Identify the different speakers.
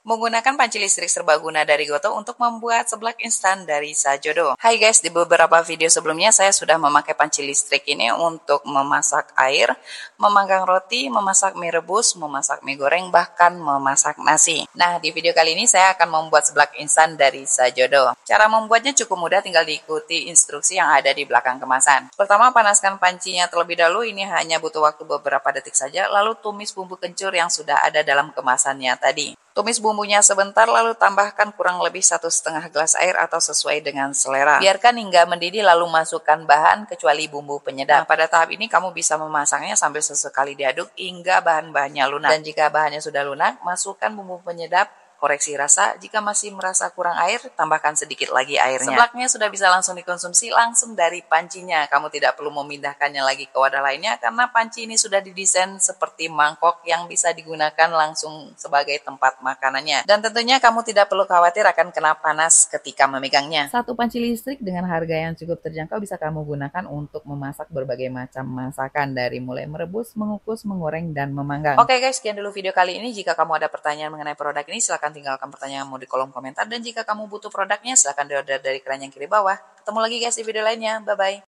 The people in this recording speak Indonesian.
Speaker 1: Menggunakan panci listrik serbaguna dari Goto untuk membuat seblak instan dari Sajodo. Hai guys, di beberapa video sebelumnya saya sudah memakai panci listrik ini untuk memasak air, memanggang roti, memasak mie rebus, memasak mie goreng, bahkan memasak nasi. Nah, di video kali ini saya akan membuat seblak instan dari Sajodo. Cara membuatnya cukup mudah, tinggal diikuti instruksi yang ada di belakang kemasan. Pertama, panaskan pancinya terlebih dahulu, ini hanya butuh waktu beberapa detik saja, lalu tumis bumbu kencur yang sudah ada dalam kemasannya tadi. Tumis bumbunya sebentar lalu tambahkan kurang lebih 1,5 gelas air atau sesuai dengan selera. Biarkan hingga mendidih lalu masukkan bahan kecuali bumbu penyedap. Nah, pada tahap ini kamu bisa memasaknya sambil sesekali diaduk hingga bahan-bahannya lunak. Dan jika bahannya sudah lunak, masukkan bumbu penyedap. Koreksi rasa, jika masih merasa kurang air, tambahkan sedikit lagi airnya. Seblaknya sudah bisa langsung dikonsumsi langsung dari pancinya. Kamu tidak perlu memindahkannya lagi ke wadah lainnya karena panci ini sudah didesain seperti mangkok yang bisa digunakan langsung sebagai tempat makanannya. Dan tentunya kamu tidak perlu khawatir akan kena panas ketika memegangnya. Satu panci listrik dengan harga yang cukup terjangkau bisa kamu gunakan untuk memasak berbagai macam masakan dari mulai merebus, mengukus, menggoreng, dan memanggang. Oke guys, sekian dulu video kali ini. Jika kamu ada pertanyaan mengenai produk ini, silahkan tinggalkan pertanyaanmu di kolom komentar. Dan jika kamu butuh produknya, silahkan diorder dari keranjang kiri bawah. Ketemu lagi guys di video lainnya. Bye-bye.